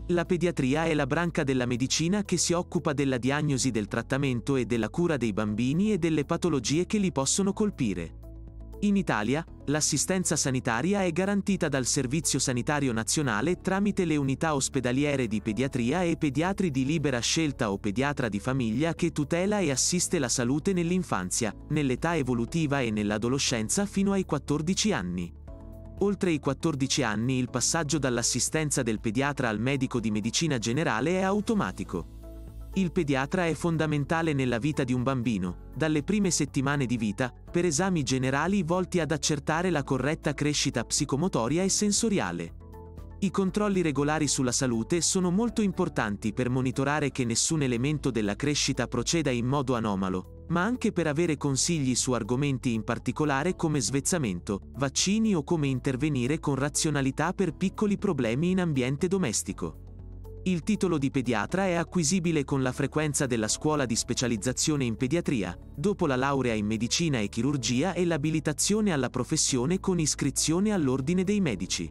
La pediatria è la branca della medicina che si occupa della diagnosi, del trattamento e della cura dei bambini e delle patologie che li possono colpire. In Italia, l'assistenza sanitaria è garantita dal Servizio Sanitario Nazionale tramite le unità ospedaliere di pediatria e pediatri di libera scelta o pediatra di famiglia che tutela e assiste la salute nell'infanzia, nell'età evolutiva e nell'adolescenza fino ai 14 anni. Oltre i 14 anni il passaggio dall'assistenza del pediatra al medico di medicina generale è automatico. Il pediatra è fondamentale nella vita di un bambino, dalle prime settimane di vita, per esami generali volti ad accertare la corretta crescita psicomotoria e sensoriale. I controlli regolari sulla salute sono molto importanti per monitorare che nessun elemento della crescita proceda in modo anomalo, ma anche per avere consigli su argomenti in particolare come svezzamento, vaccini o come intervenire con razionalità per piccoli problemi in ambiente domestico. Il titolo di pediatra è acquisibile con la frequenza della scuola di specializzazione in pediatria, dopo la laurea in medicina e chirurgia e l'abilitazione alla professione con iscrizione all'ordine dei medici.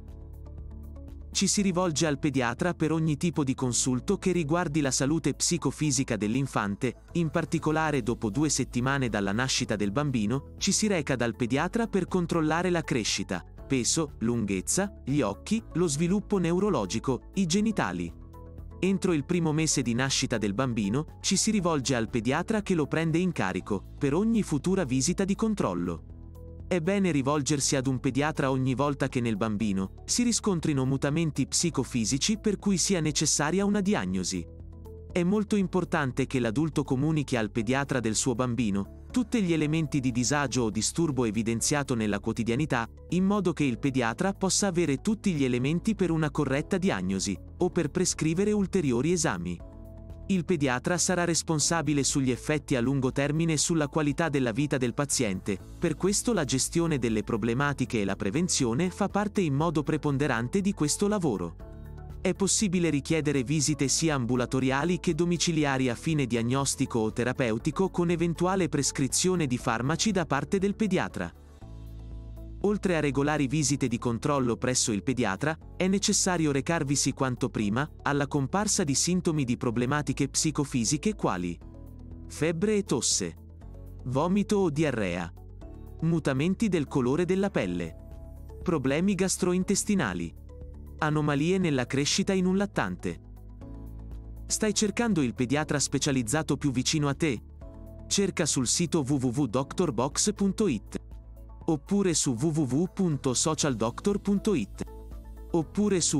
Ci si rivolge al pediatra per ogni tipo di consulto che riguardi la salute psicofisica dell'infante, in particolare dopo 2 settimane dalla nascita del bambino, ci si reca dal pediatra per controllare la crescita, peso, lunghezza, gli occhi, lo sviluppo neurologico, i genitali. Entro il primo mese di nascita del bambino, ci si rivolge al pediatra che lo prende in carico, per ogni futura visita di controllo. È bene rivolgersi ad un pediatra ogni volta che nel bambino si riscontrino mutamenti psicofisici per cui sia necessaria una diagnosi. È molto importante che l'adulto comunichi al pediatra del suo bambino tutti gli elementi di disagio o disturbo evidenziato nella quotidianità, in modo che il pediatra possa avere tutti gli elementi per una corretta diagnosi, o per prescrivere ulteriori esami. Il pediatra sarà responsabile sugli effetti a lungo termine sulla qualità della vita del paziente, per questo la gestione delle problematiche e la prevenzione fa parte in modo preponderante di questo lavoro. È possibile richiedere visite sia ambulatoriali che domiciliari a fine diagnostico o terapeutico con eventuale prescrizione di farmaci da parte del pediatra. Oltre a regolari visite di controllo presso il pediatra, è necessario recarvisi quanto prima, alla comparsa di sintomi di problematiche psicofisiche quali febbre e tosse, vomito o diarrea, mutamenti del colore della pelle, problemi gastrointestinali, anomalie nella crescita in un lattante. Stai cercando il pediatra specializzato più vicino a te? Cerca sul sito www.drbox.it oppure su www.socialdoctor.it oppure su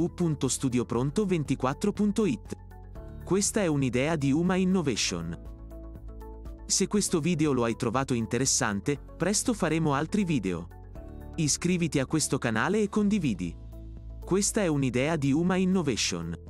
www.studiopronto24.it. Questa è un'idea di Uma Innovation. Se questo video lo hai trovato interessante, presto faremo altri video. Iscriviti a questo canale e condividi. Questa è un'idea di Uma Innovation.